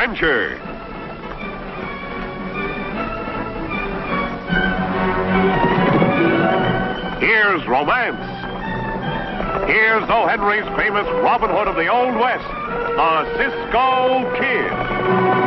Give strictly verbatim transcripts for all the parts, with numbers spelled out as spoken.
adventure. Here's romance. Here's O. Henry's famous Robin Hood of the Old West, a Cisco Kid.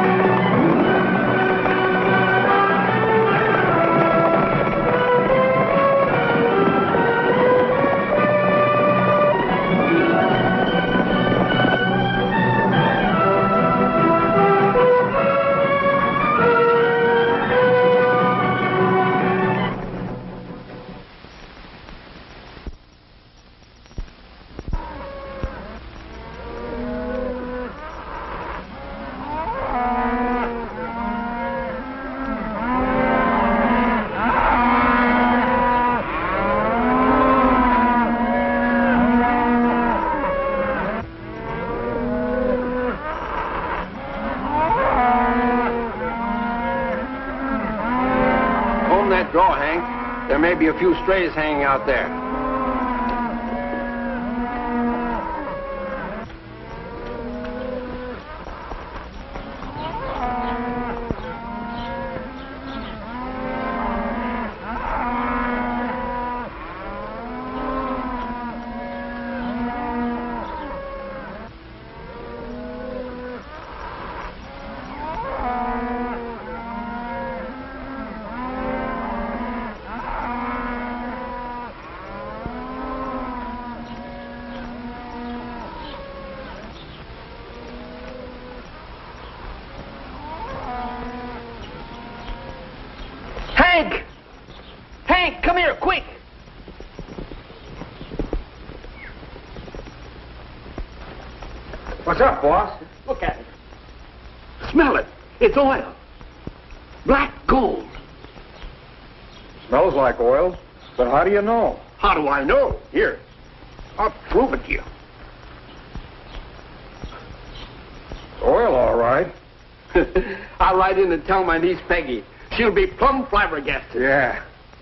There may be a few strays hanging out there. Hank! Hank, come here, quick! What's up, boss? Look at it. Smell it. It's oil. Black gold. Smells like oil, but how do you know? How do I know? Here, I'll prove it to you. Oil, all right. I'll ride in and tell my niece Peggy. She'll be plumb flabbergasted. Yeah.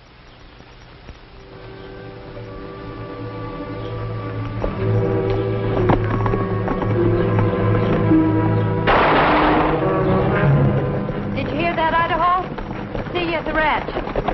Did you hear that, Idaho? See you at the ranch.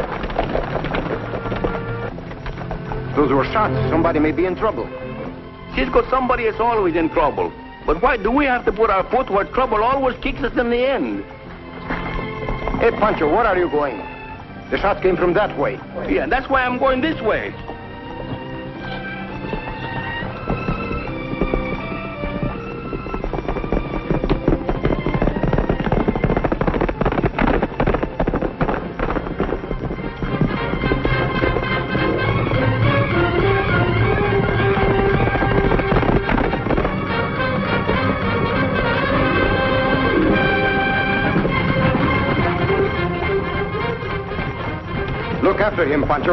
Those were shots. Somebody may be in trouble. Cisco, somebody is always in trouble. But why do we have to put our foot where trouble always kicks us in the end? Hey, Pancho, where are you going? The shots came from that way. Yeah, that's why I'm going this way. Look after him, Pancho.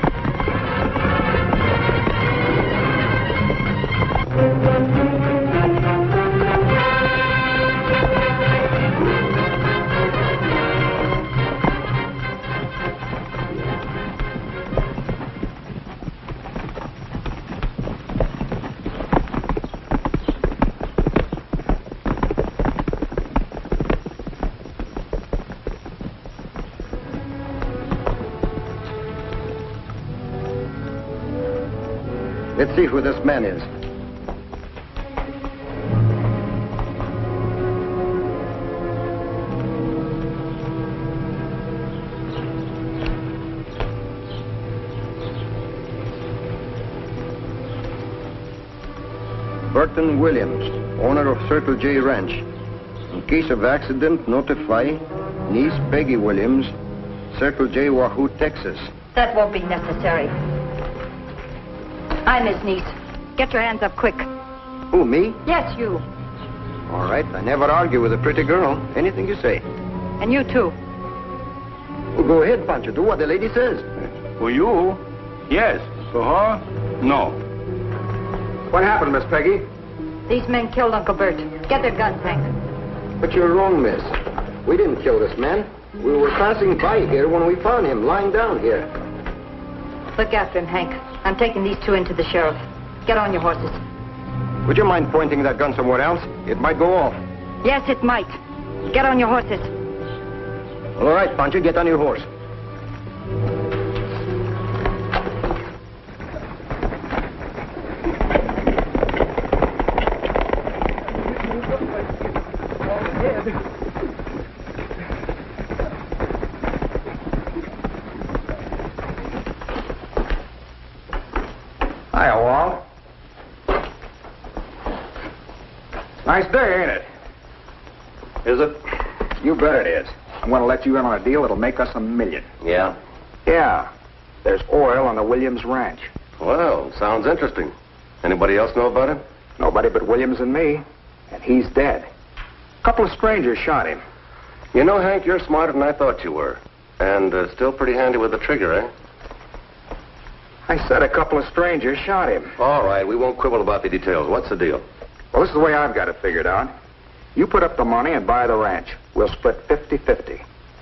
Let's see who this man is. Burton Williams, owner of Circle J Ranch. In case of accident, notify niece Peggy Williams, Circle J, Wahoo, Texas. That won't be necessary. I'm his niece. Get your hands up quick. Who, me? Yes, you. All right, I never argue with a pretty girl. Anything you say. And you, too. Well, go ahead, Pancho. Do what the lady says. For you? Yes. For her? No. What happened, Miss Peggy? These men killed Uncle Bert. Get their guns, Hank. But you're wrong, miss. We didn't kill this man. We were passing by here when we found him lying down here. Look after him, Hank. I'm taking these two into the sheriff. Get on your horses. Would you mind pointing that gun somewhere else? It might go off. Yes, it might. Get on your horses. All right, Pancho, get on your horse. Hiya, Walt. Nice day, ain't it? Is it? You bet it is. I'm going to let you in on a deal that'll make us a million. Yeah. Yeah. There's oil on the Williams Ranch. Well, sounds interesting. Anybody else know about it? Nobody but Williams and me. And he's dead. A couple of strangers shot him. You know, Hank, you're smarter than I thought you were. And uh, still pretty handy with the trigger, eh? I said a couple of strangers shot him. All right, we won't quibble about the details. What's the deal? Well, this is the way I've got it figured out. You put up the money and buy the ranch. We'll split fifty-fifty.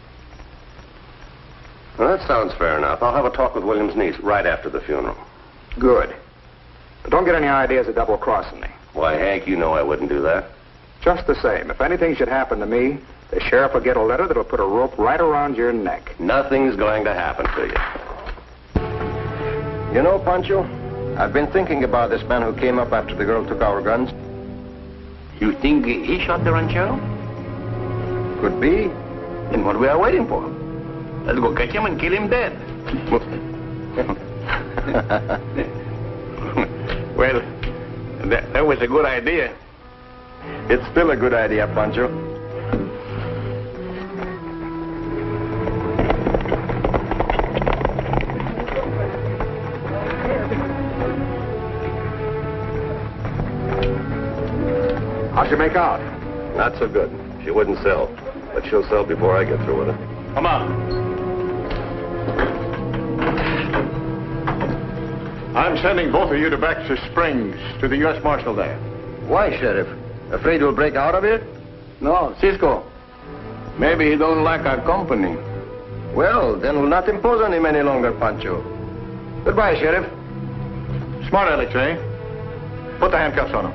Well, that sounds fair enough. I'll have a talk with William's niece right after the funeral. Good. But don't get any ideas of double-crossing me. Why, Hank, you know I wouldn't do that. Just the same, if anything should happen to me, the sheriff will get a letter that'll put a rope right around your neck. Nothing's going to happen to you. You know, Pancho, I've been thinking about this man who came up after the girl took our guns. You think he shot the ranchero? Could be. Then what we are waiting for? Let's go catch him and kill him dead. Well, that, that was a good idea. It's still a good idea, Pancho. How'd you make out? Not so good. She wouldn't sell. But she'll sell before I get through with her. Come on. I'm sending both of you to Baxter Springs, to the U S Marshal there. Why, Sheriff? Afraid we'll break out of here? No, Cisco. Maybe he don't like our company. Well, then we'll not impose on him any longer, Pancho. Goodbye, Sheriff. Smart Alex, eh? Put the handcuffs on him.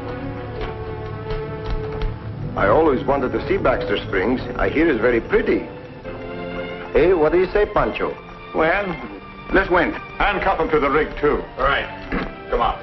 I always wanted to see Baxter Springs. I hear it's very pretty. Hey, what do you say, Pancho? Well, let's win. Handcuff him to the rig, too. All right. Come on.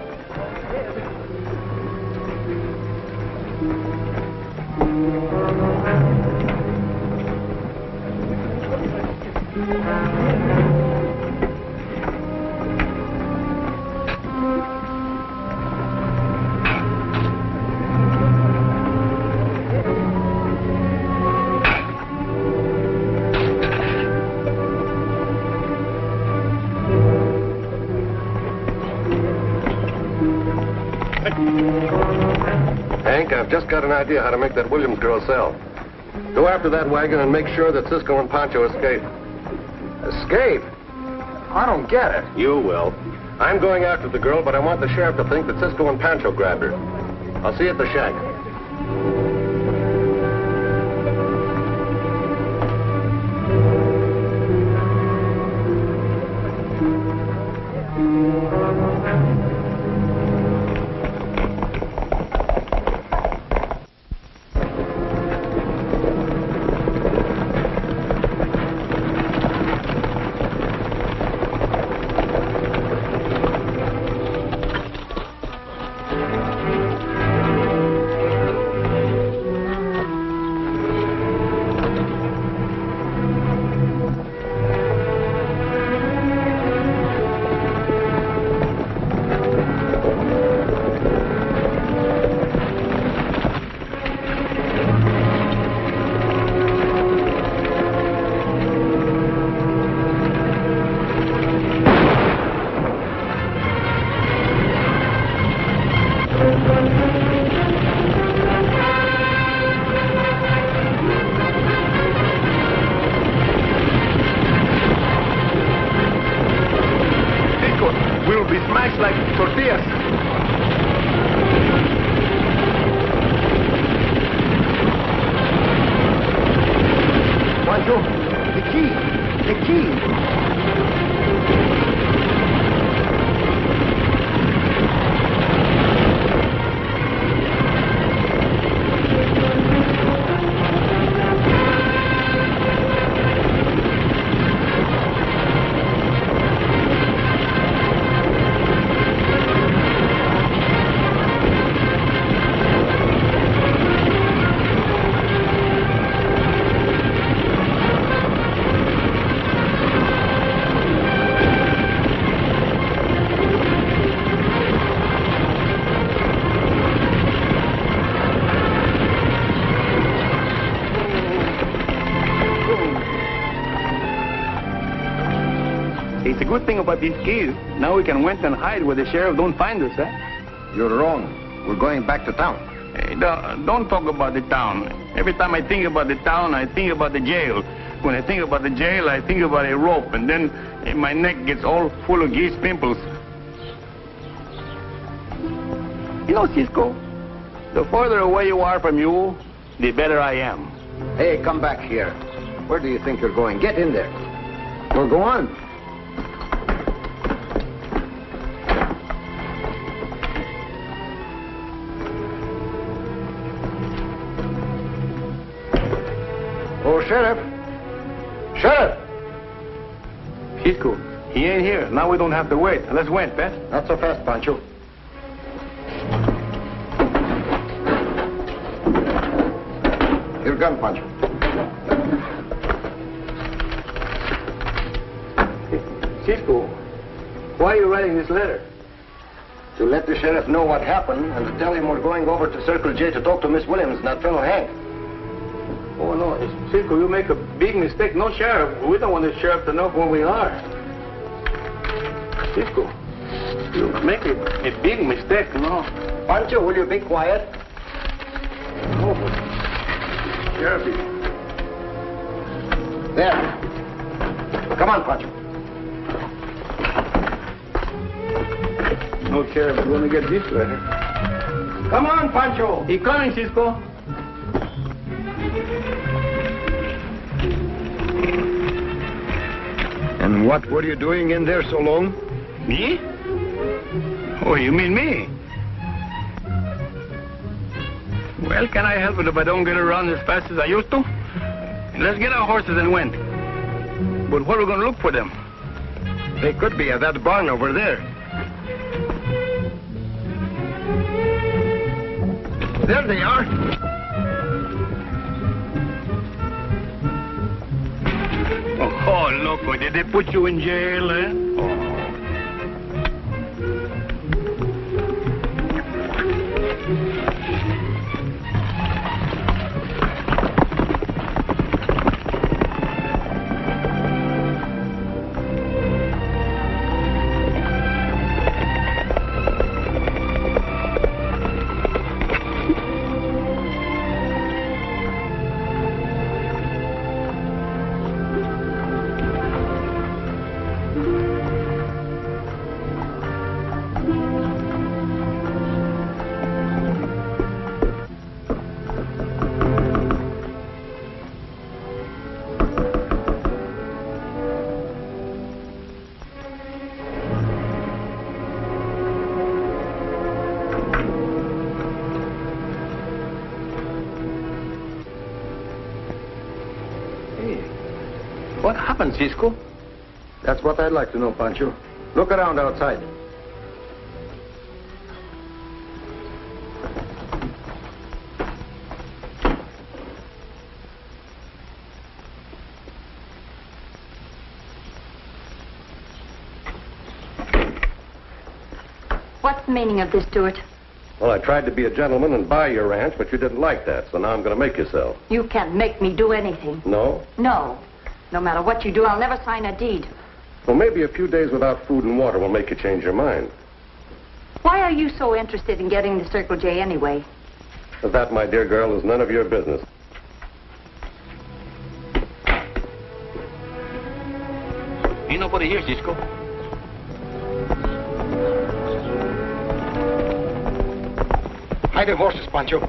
Hank, I've just got an idea how to make that Williams girl sell. Go after that wagon and make sure that Cisco and Pancho escape. Escape? I don't get it. You will. I'm going after the girl, but I want the sheriff to think that Cisco and Pancho grabbed her. I'll see you at the shack. good thing about these keys, now we can went and hide where the sheriff don't find us, eh? You're wrong. We're going back to town. Hey, don't, don't talk about the town. Every time I think about the town, I think about the jail. When I think about the jail, I think about a rope, and then eh, my neck gets all full of geese pimples. You know, Cisco, the farther away you are from you, the better I am. Hey, come back here. Where do you think you're going? Get in there. Well, go on. Oh, Sheriff. Sheriff! Cisco, he ain't here. Now we don't have to wait. Let's wait, Beth. Not so fast, Pancho. Your gun, Pancho. Cisco, why are you writing this letter? To let the sheriff know what happened and to tell him we're going over to Circle J to talk to Miss Williams and that fellow Hank. Oh, no, Cisco, you make a big mistake. No, Sheriff. We don't want the sheriff to know where we are. Cisco, you make a, a big mistake, no? Pancho, will you be quiet? Oh, Sheriff. There. Come on, Pancho. No, Sheriff, we're going to get this letter. Come on, Pancho. He coming, Cisco. And what were you doing in there so long? Me? Oh, you mean me? Well, can I help it if I don't get around as fast as I used to? Let's get our horses and went. But where are we going to look for them? They could be at that barn over there. There they are. Oh, loco, did they put you in jail, eh? Oh. What happened, Cisco? That's what I'd like to know, Pancho. Look around outside. What's the meaning of this, Stewart? Well, I tried to be a gentleman and buy your ranch, but you didn't like that, so now I'm going to make you sell. You can't make me do anything. No? No. No matter what you do, I'll never sign a deed. Well, maybe a few days without food and water will make you change your mind. Why are you so interested in getting the Circle J anyway? That, my dear girl, is none of your business. Ain't nobody here, Cisco. Hide the horses, Pancho.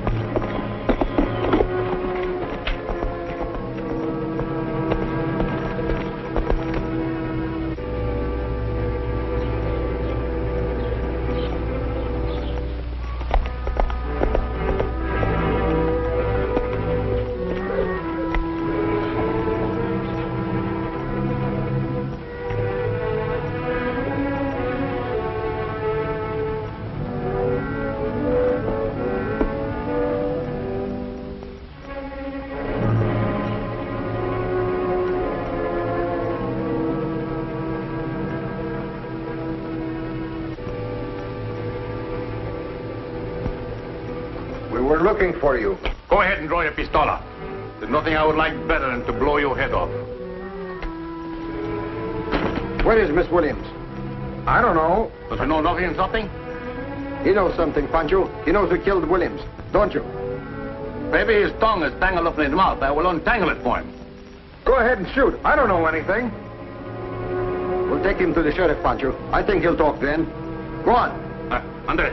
We're looking for you. Go ahead and draw your pistola. There's nothing I would like better than to blow your head off. Where is Miss Williams? I don't know. Does he know nothing something? He knows something, Pancho. He knows who killed Williams, don't you? Maybe his tongue is tangled up in his mouth. I will untangle it for him. Go ahead and shoot. I don't know anything. We'll take him to the sheriff, Pancho. I think he'll talk then. Go on. Uh, Andre.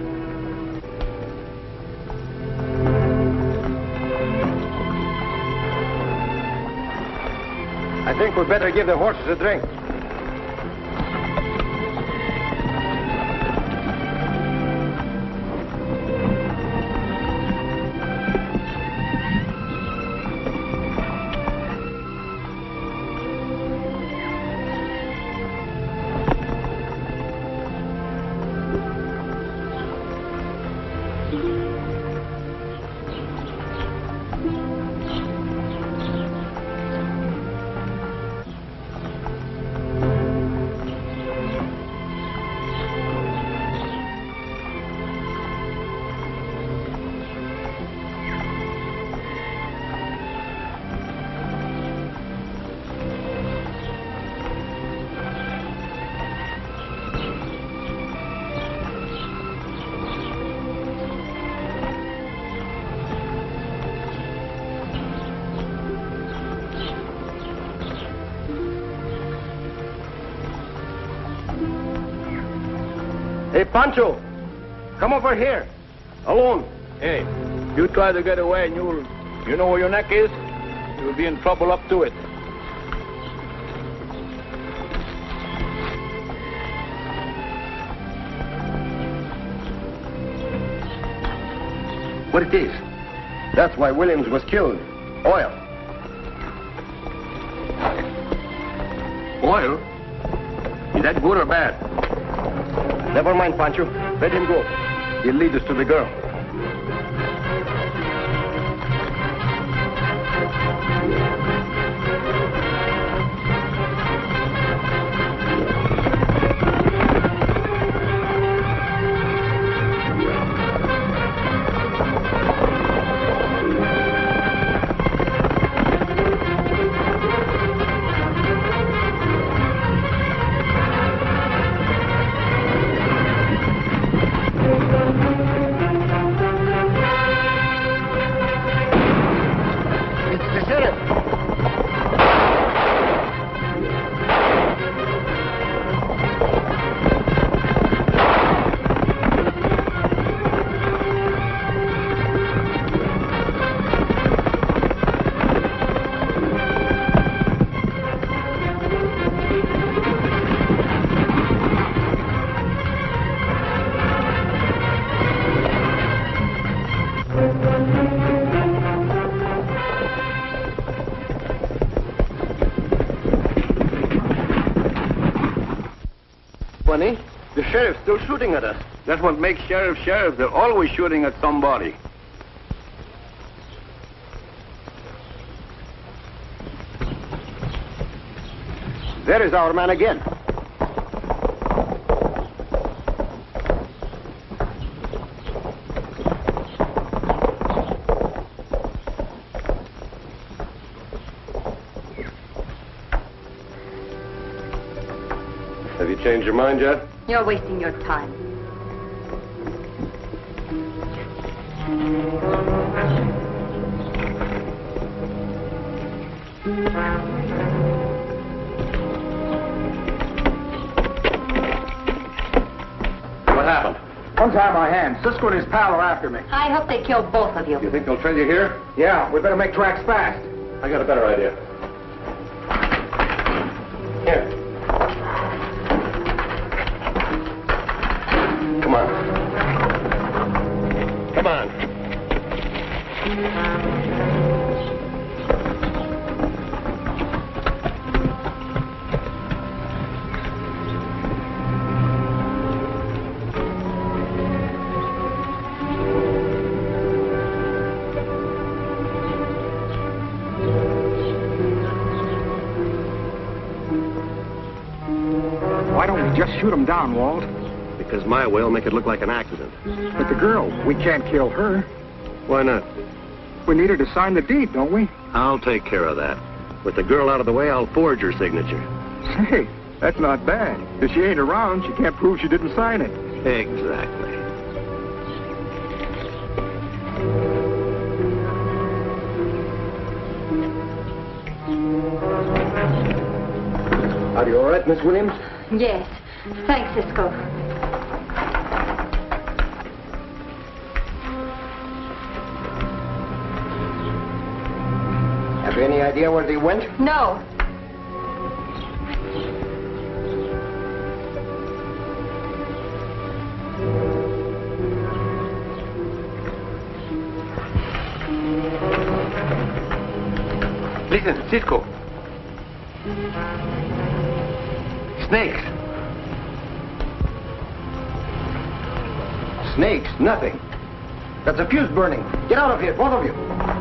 I think we'd better give the horses a drink. Hey, Pancho, come over here. Alone. Hey, you try to get away and you'll... You know where your neck is? You'll be in trouble up to it. What it is? That's why Williams was killed. Oil. Oil? Is that good or bad? Never mind, Pancho. Let him go. He'll lead us to the girl. Funny, the sheriff's still shooting at us. That's what makes sheriff sheriff. They're always shooting at somebody. There is our man again. Have you changed your mind yet? You're wasting your time. What happened? Untie my hands. Cisco and his pal are after me. I hope they kill both of you. You think they'll trail you here? Yeah, we better make tracks fast. I got a better idea. Here. Come on. Come on. Why don't we just shoot him down, Walt? Because my way will make it look like an accident. But the girl, we can't kill her. Why not? We need her to sign the deed, don't we? I'll take care of that. With the girl out of the way, I'll forge her signature. Say, That's not bad. If she ain't around, she can't prove she didn't sign it. Exactly. Are you all right, Miss Williams? Yes. Thanks, Cisco. Have you any idea where they went? No. Listen, Cisco. Snakes. Snakes, nothing. That's a fuse burning. Get out of here, both of you.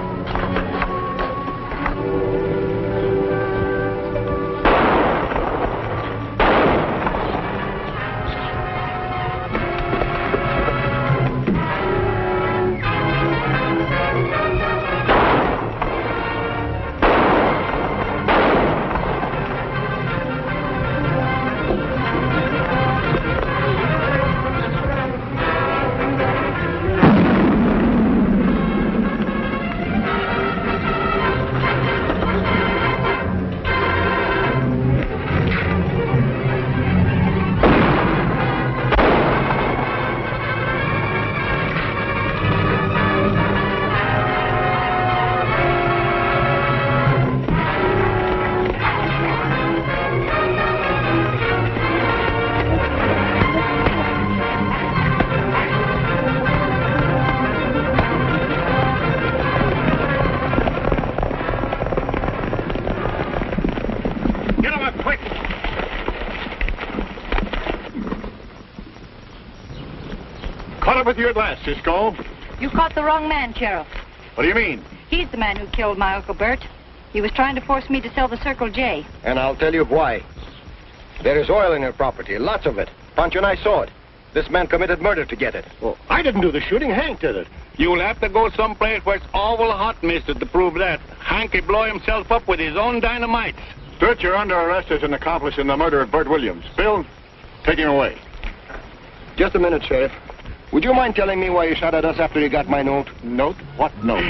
With you at last, Cisco. You caught the wrong man, Sheriff. What do you mean? He's the man who killed my Uncle Bert. He was trying to force me to sell the Circle J. And I'll tell you why. There is oil in your property, lots of it. Pancho and I saw it. This man committed murder to get it. Well, I didn't do the shooting. Hank did it. You'll have to go someplace where it's awful hot, mister, to prove that. Hank will blow himself up with his own dynamite. Sturt, you're under arrest as an accomplice in the murder of Bert Williams. Bill, take him away. Just a minute, Sheriff. Would you mind telling me why you shot at us after you got my note? Note? What note?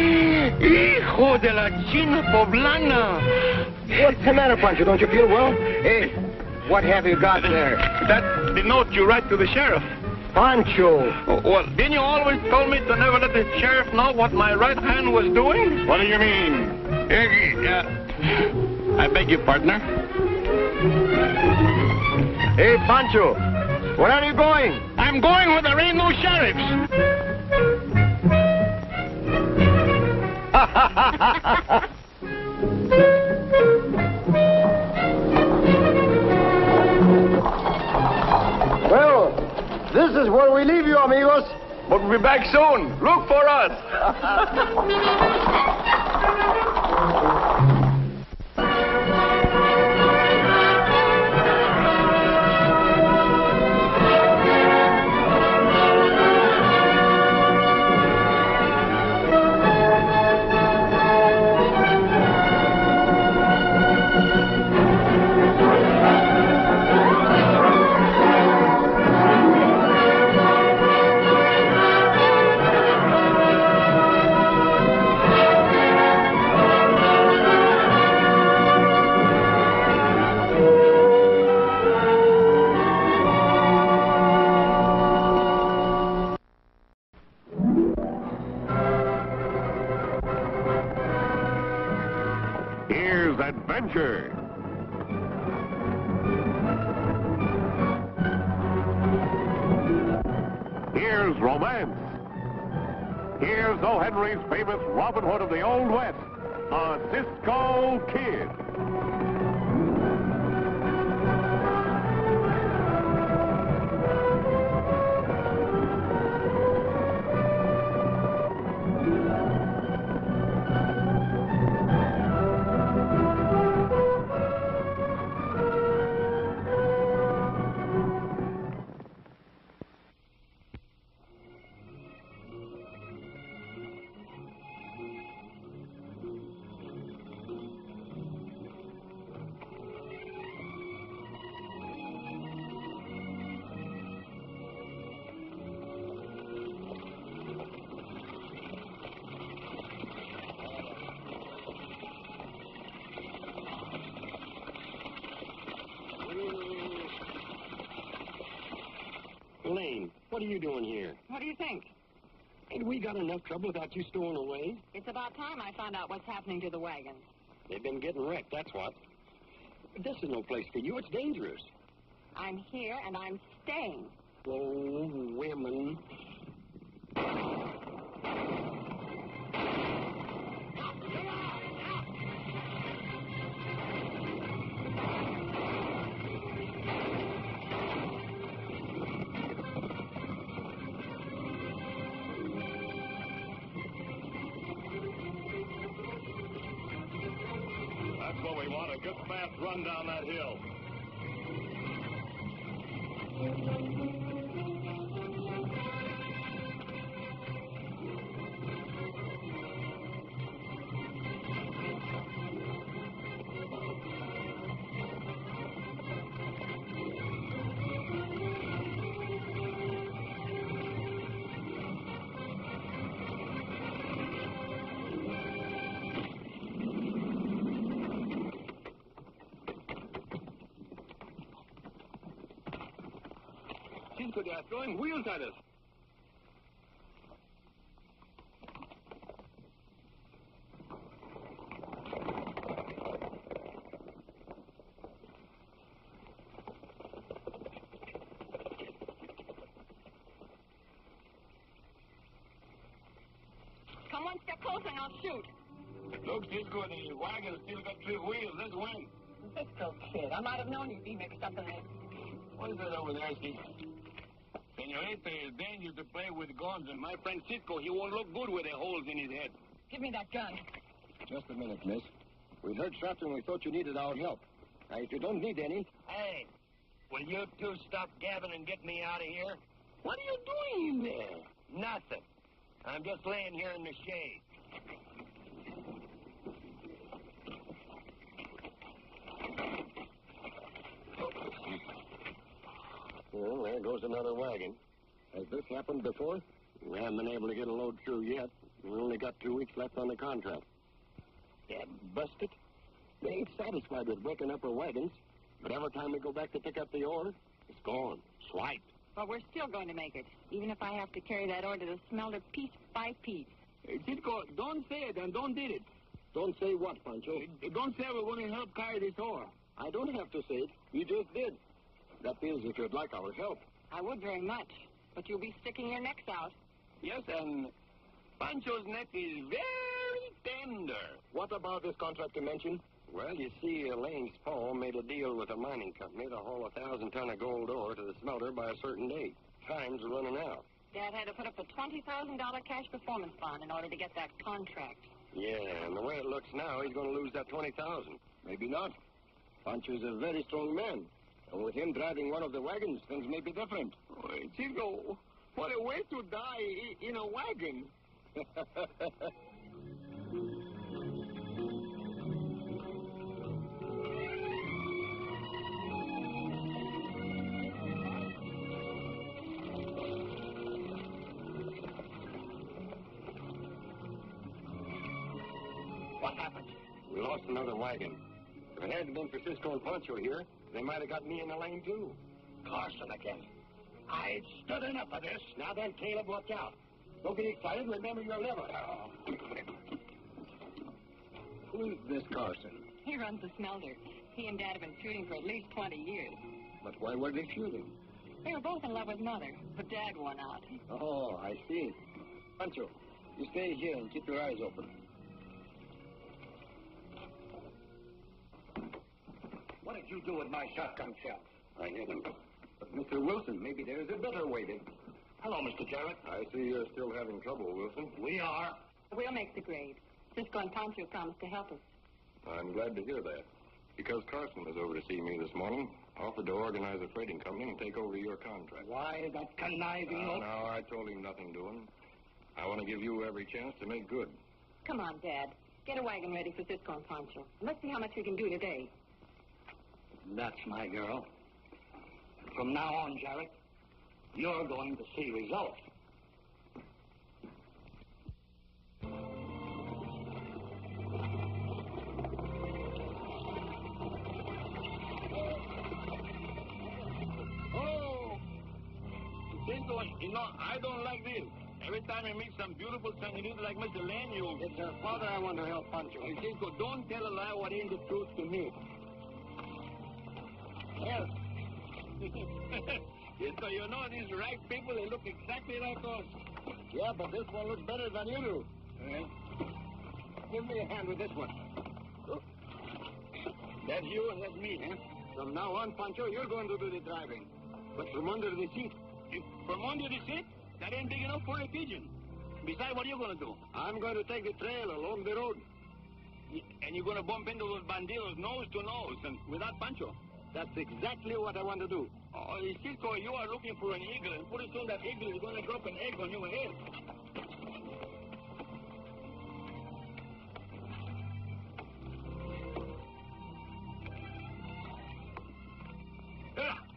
Hijo de la China Poblana. What's the matter, Pancho? Don't you feel well? Hey, what have you got there? That's the note you write to the sheriff. Pancho! Oh, well, didn't you always tell me to never let the sheriff know what my right hand was doing? What do you mean? Uh, uh, I beg your partner. Hey, Pancho! Where are you going? I'm going where there ain't no sheriffs. Well, this is where we leave you, amigos. But we'll be back soon. Look for us. Adventure. Here's romance. Here's O. Henry's famous Robin Hood of the Old West, a Cisco Kid. Lane, what are you doing here? What do you think? Ain't we got enough trouble without you stowing away? It's about time I found out what's happening to the wagons. They've been getting wrecked, that's what. But this is no place for you. It's dangerous. I'm here and I'm staying. Oh, women. That's what we want, a good fast run down that hill. Cisco, they are throwing wheels at us. Come one step closer and I'll shoot. Look, Cisco, the wagon still got three wheels. Let's win. Cisco, kid, I might have known you'd be mixed up in this. What is that over there, Steve? Senorita, it's dangerous to play with guns, and my friend Cisco, he won't look good with the holes in his head. Give me that gun. Just a minute, miss. We heard shots and we thought you needed our help. Now, if you don't need any... Hey, will you two stop gabbing and get me out of here? What are you doing in there? Nothing. I'm just laying here in the shade. Well, there goes another wagon. Has this happened before? We haven't been able to get a load through yet. We only got two weeks left on the contract. Yeah, busted. They ain't satisfied with breaking up our wagons. But every time we go back to pick up the ore, it's gone. Swiped. But we're still going to make it, even if I have to carry that ore to the smelter piece by piece. Hey, Cisco, don't say it and don't did it. Don't say what, Pancho? Don't say we're going to help carry this ore. I don't have to say it. You just did. That is, if you'd like our help. I would very much, but you'll be sticking your necks out. Yes, and Pancho's neck is very tender. What about this contract you mentioned? Well, you see, Elaine's Paul made a deal with a mining company to haul a thousand ton of gold ore to the smelter by a certain date. Time's running out. Dad had to put up a twenty thousand dollars cash performance bond in order to get that contract. Yeah, and the way it looks now, he's going to lose that twenty thousand. Maybe not. Pancho's a very strong man. And with him driving one of the wagons, things may be different. Oh, Cisco, what a way to die in a wagon. What happened? We lost another wagon. If it hadn't been for Cisco and Pancho here, they might have got me in the lane, too. Carson again. I stood enough of this. Now then, Caleb, watch out. Don't be excited. Remember your liver. Who is this Carson? He runs the smelter. He and Dad have been feuding for at least twenty years. But why were they feuding? They were both in love with Mother, but Dad won out. Oh, I see. Pancho, you stay here and keep your eyes open. What did you do with my shotgun shell? I hit him. But, Mister Wilson, maybe there's a better way to... Hello, Mister Jarrett. I see you're still having trouble, Wilson. We are. We'll make the grade. Cisco and Pancho promised to help us. I'm glad to hear that. Because Carson was over to see me this morning, offered to organize a trading company and take over your contract. Why, that conniving... No, no, I told him nothing doing. I want to give you every chance to make good. Come on, Dad. Get a wagon ready for Cisco and Pancho. Let's see how much we can do today. That's my girl. From now on, Jarrett, you're going to see results. Oh! Cisco, you know, I don't like this. Every time I meet some beautiful senorita like Mister Lanyard. It's her father I want to help, Pancho. Hey, Cisco, don't tell a lie what ain't the truth to me. Yes. Cisco, you know these right people, they look exactly like us. Yeah, but this one looks better than you do. Eh? Give me a hand with this one. That's you and that's me, huh? From now on, Pancho, you're going to do the driving. But from under the seat. If from under the seat? That ain't big enough for a pigeon. Besides, what are you going to do? I'm going to take the trail along the road. And you're going to bump into those bandidos nose to nose and without Pancho. That's exactly what I want to do. Oh, Cisco, you are looking for an eagle, and pretty soon that eagle is going to drop an egg on your head. Ah!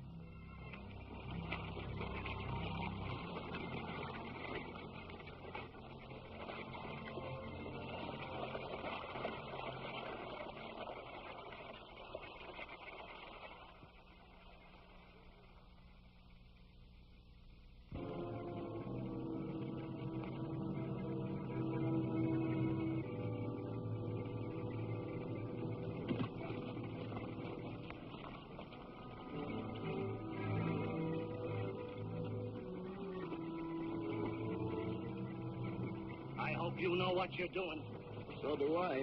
I hope you know what you're doing. So do I.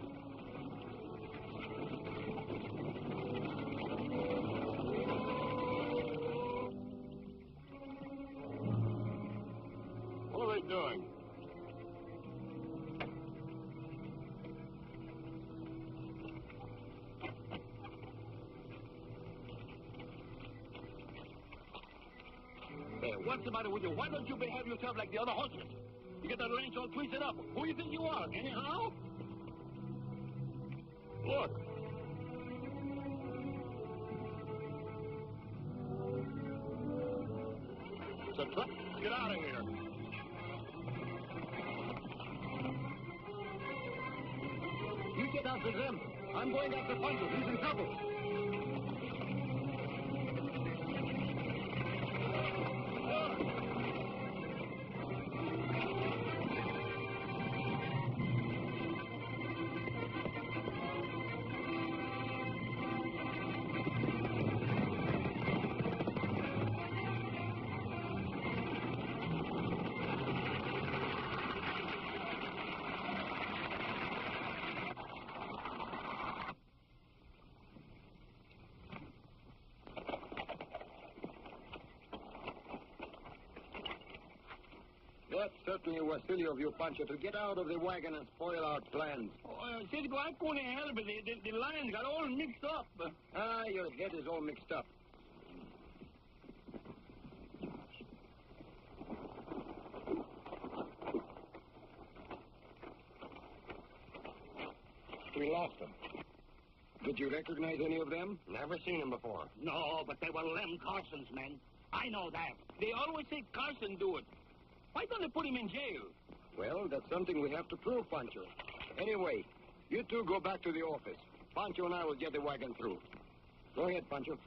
What are they doing? Hey, what's the matter with you? Why don't you behave yourself like the other horsemen? You get that ranch all twisted up. Who do you think you are, anyhow? Look. It's a truck. Get out of here. You get after them. I'm going after Pancho. He's in trouble. That certainly was silly of you, Pancho, to get out of the wagon and spoil our plans. Oh, uh, Cisco, I couldn't help it. The, the, the lines got all mixed up. Ah, your head is all mixed up. We lost them. Did you recognize any of them? Never seen them before. No, but they were Lem Carson's men. I know that. They always say Carson do it. Why don't they put him in jail? Well, that's something we have to prove, Pancho. Anyway, you two go back to the office. Pancho and I will get the wagon through. Go ahead, Pancho.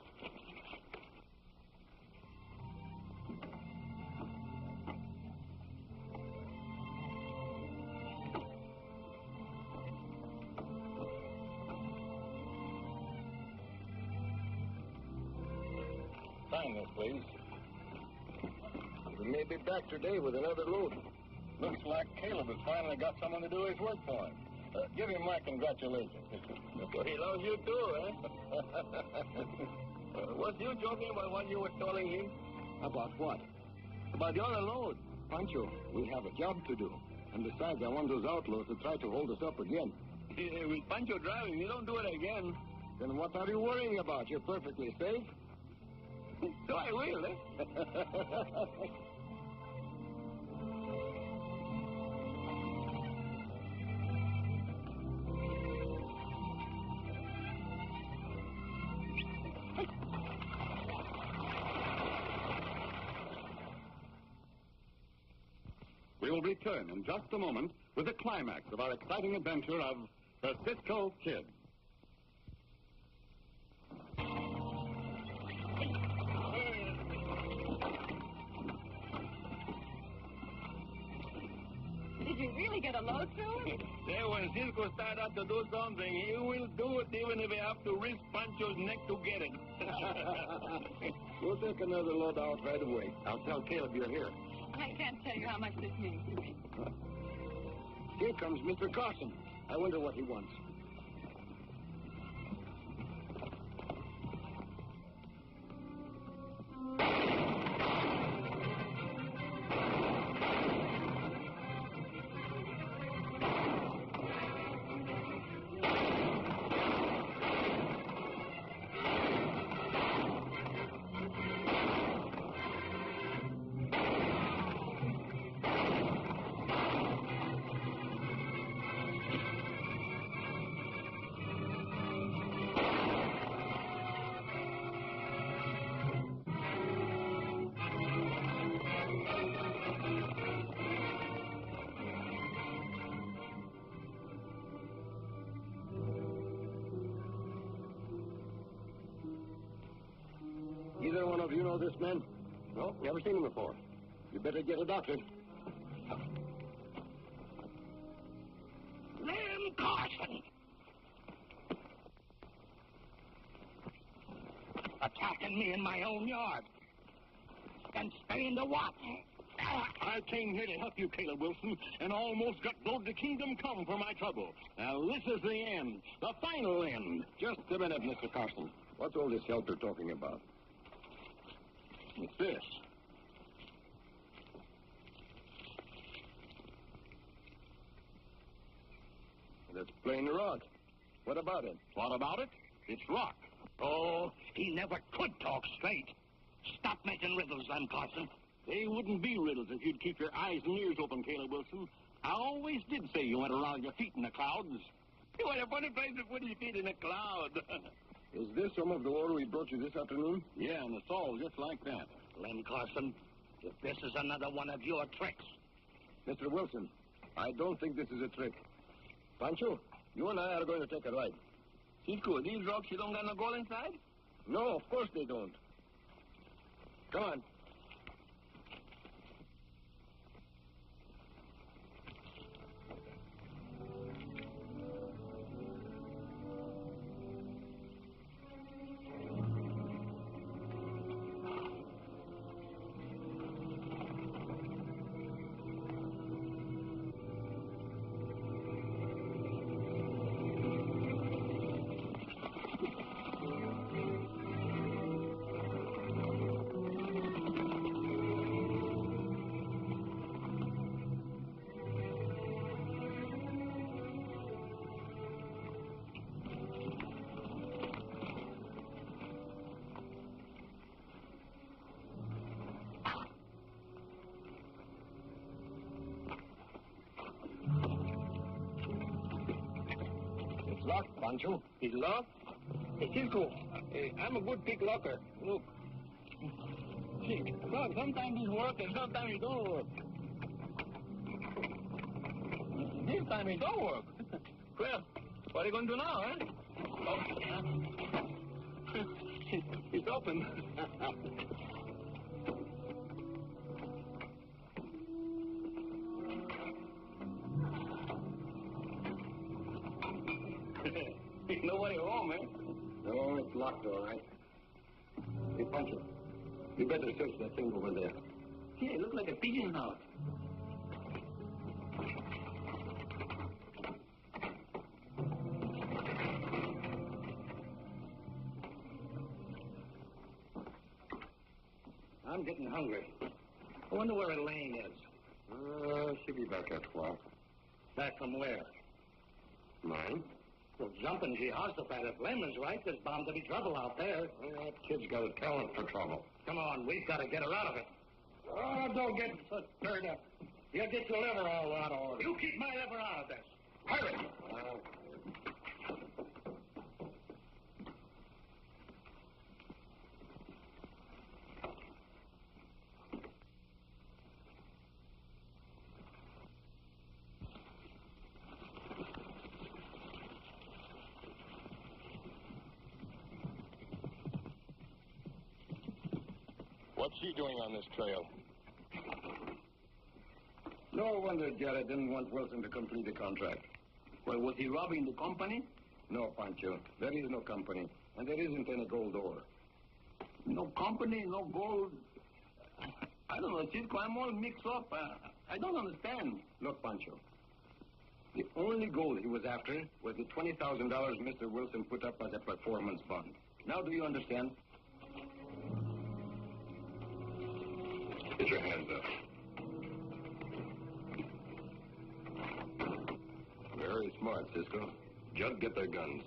Sign this, please. We may be back today with another load. Looks like Caleb has finally got someone to do his work for him. Uh, give him my congratulations. He loves you too, eh? uh, was you joking about what you were telling him? About what? About the other load. Pancho, we have a job to do. And besides, I want those outlaws to try to hold us up again. With Pancho driving, you don't do it again. Then what are you worrying about? You're perfectly safe. So I will, eh? We will return in just a moment with the climax of our exciting adventure of the Cisco Kid. we really get a load through him? Say, when Cisco starts out to do something, he will do it even if he have to risk Pancho's neck to get it. We'll take another load out right away. I'll tell Caleb you're here. I can't tell you how much this means to me. Here comes Mister Carson. I wonder what he wants. Either one of you know this man? No, never seen him before. You better get a doctor. Lem Carson! Attacking me in my own yard. And staying to what? I came here to help you, Caleb Wilson, and almost got blowed to kingdom come for my trouble. Now, this is the end, the final end. Just a minute, Mister Carson. What's all this help they're talking about? It's this. That's plain rock. What about it? What about it? It's rock. Oh, he never could talk straight. Stop making riddles, Lem Carson. They wouldn't be riddles if you'd keep your eyes and ears open, Caleb Wilson. I always did say you went around your feet in the clouds. What a funny place to put his feet in a cloud. Is this some of the ore we brought you this afternoon? Yeah, and it's all just like that. Lem Carson, if this is another one of your tricks. Mister Wilson, I don't think this is a trick. Pancho, you and I are going to take a ride. Cisco, these rocks, you don't got no gold inside? No, of course they don't. Come on. Locked, Pancho. It's locked? Hey, Cisco, hey, I'm a good pick locker. Look. See, look, sometimes it works and sometimes it don't work. This time it don't work. Well, what are you going to do now, huh? Oh, it's open. Ain't nobody home, eh? No, it's locked, all right. Hey, Pancho, you better search that thing over there. Yeah, it looks like a pigeon house. I'm getting hungry. I wonder where Elaine is. Uh, she'll be back at twelve. Back from where? Mine? Well, jumping Jehoshaphat, if Lem is right, there's bound to be trouble out there. Well, that kid's got a talent for trouble. Come on, we've got to get her out of it. Oh, don't get so stirred up. You'll get your liver all out of order. You keep my liver out of this. Hurry! Uh, What's she doing on this trail? No wonder Jarrett didn't want Wilson to complete the contract. Well, was he robbing the company? No, Pancho. There is no company, and there isn't any gold ore. No company, no gold. I don't know, Cisco. I'm all mixed up. Uh, I don't understand. Look, Pancho. The only gold he was after was the twenty thousand dollars Mister Wilson put up as a performance bond. Now do you understand? Get your hands up. Very smart, Cisco. Just get their guns.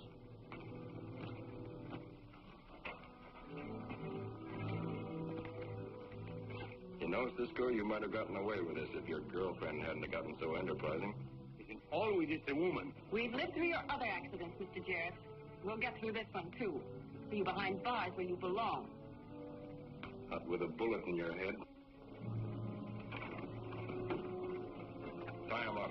You know, Cisco, you might have gotten away with this if your girlfriend hadn't have gotten so enterprising. It's always just a woman. We've lived through your other accidents, Mister Jarrett. We'll get through this one, too. See you behind bars where you belong. Not with a bullet in your head. Tie him up.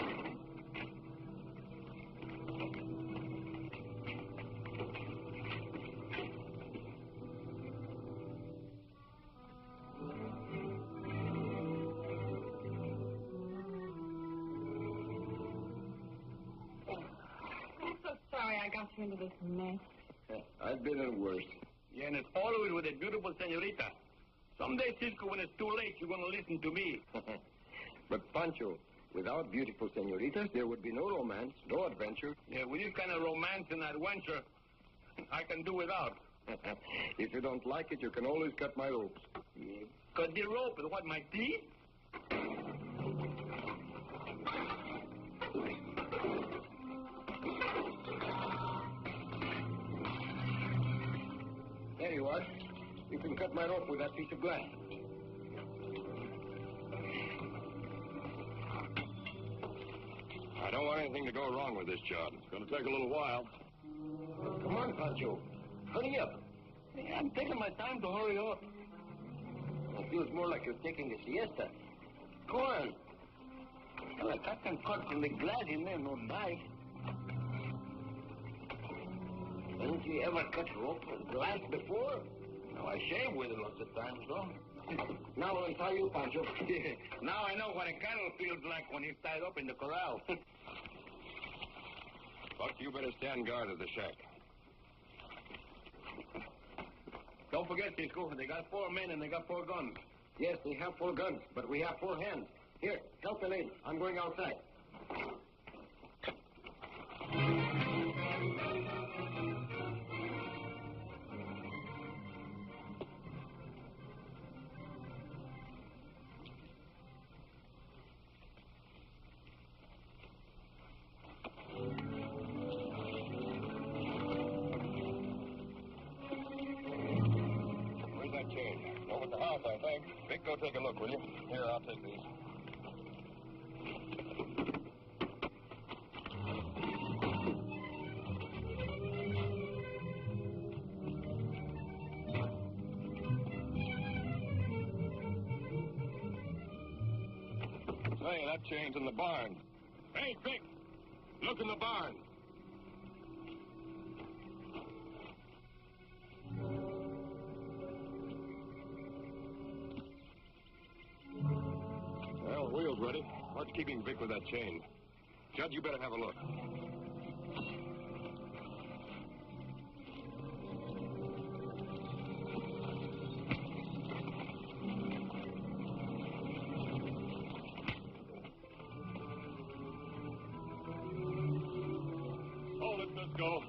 I got you into this mess. I've been in worse. Yeah, and it's always with a beautiful senorita. Someday, Cisco, when it's too late, you're going to listen to me. But, Pancho, without beautiful senoritas, there would be no romance, no adventure. Yeah, with this kind of romance and adventure, I can do without. If you don't like it, you can always cut my ropes. Yeah. Cut the rope with what, my teeth? There you are. You can cut my rope with that piece of glass. I don't want anything to go wrong with this job. It's going to take a little while. Come on, Pancho. Hurry up. Yeah, I'm taking my time to hurry up. It feels more like you're taking a siesta. Go on. Well, I can cut from the glass in there, no knife. Haven't you ever cut rope with glass before? No, I shaved with it lots of times, though. Now I'll tell you, Pancho. Now I know what a cattle feels like when he's tied up in the corral. Buck, you better stand guard at the shack. Don't forget, Cisco, they got four men and they got four guns. Yes, they have four guns, but we have four hands. Here, help the lady. I'm going outside. Over at the house, I think. Vic, go take a look, will you? Here, I'll take these. Say, that chain's in the barn. Hey, Vic, look in the barn. Well, the wheel's ready. What's keeping Vic with that chain? Judd, you better have a look. Hold it, Cisco.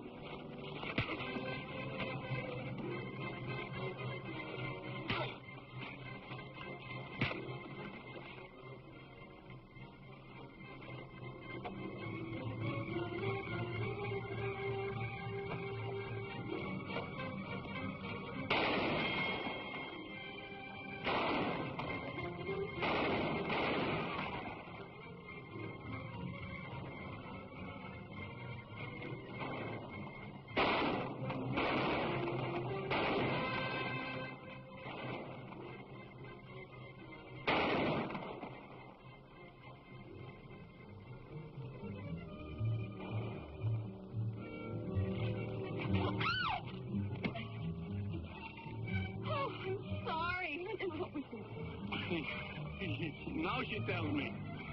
Oh, I'm sorry. Now she tells me.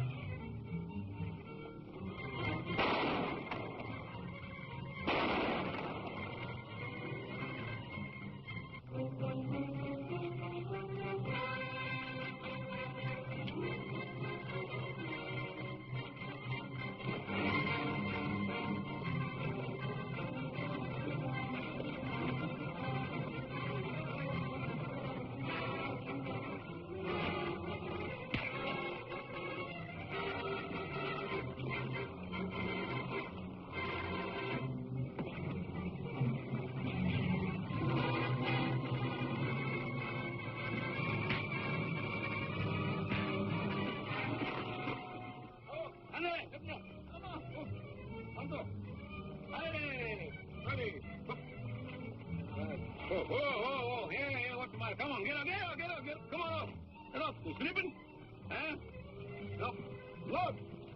Oh, oh, oh, oh, yeah, yeah, what's the matter? Come on, get up, get up, get up, get up. Come on up. Get up. You sleeping? Huh? Look, look.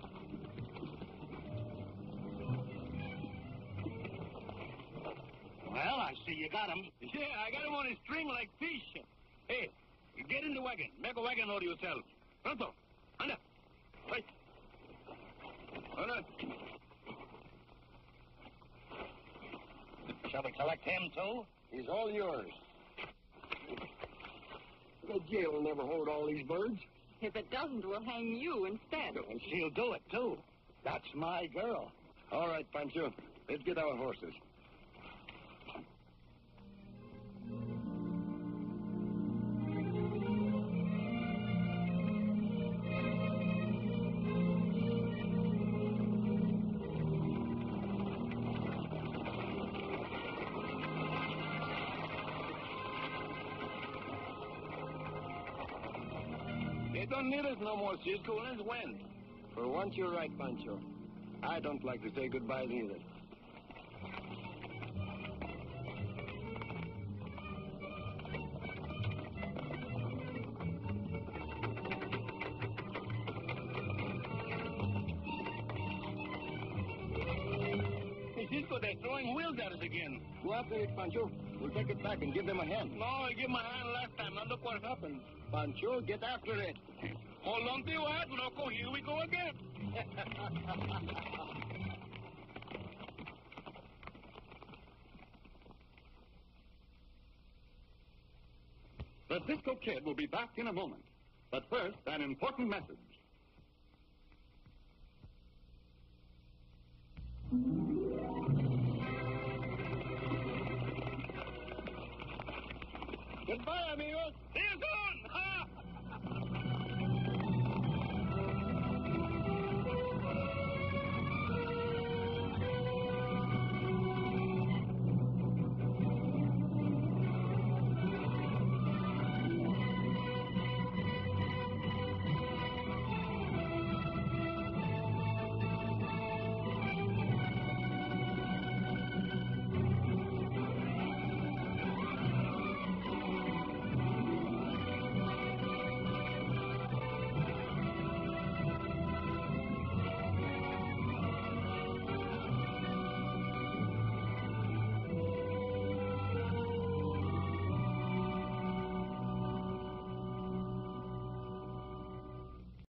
Well, I see you got him. Yeah, I got him on a string like fish. Hey, you get in the wagon. Make a wagon out of yourself. Pronto. Anda. Right. Anda. Shall we collect him, too? He's all yours. The jail will never hold all these birds. If it doesn't, we'll hang you instead. And she'll do it, too. That's my girl. All right, Pancho. Let's get our horses. They don't need us no more, Cisco. Let's win. For once, you're right, Pancho. I don't like to say goodbyes either. Hey, Cisco, they're throwing wheels at us again. Go after it, Pancho. We'll take it back and give them a hand. No, I gave my hand last time. Now look what happened. Pancho, get after it. Hold on to your hat, loco. Here we go again. The Cisco Kid will be back in a moment. But first, an important message. Goodbye, amigos. See you soon.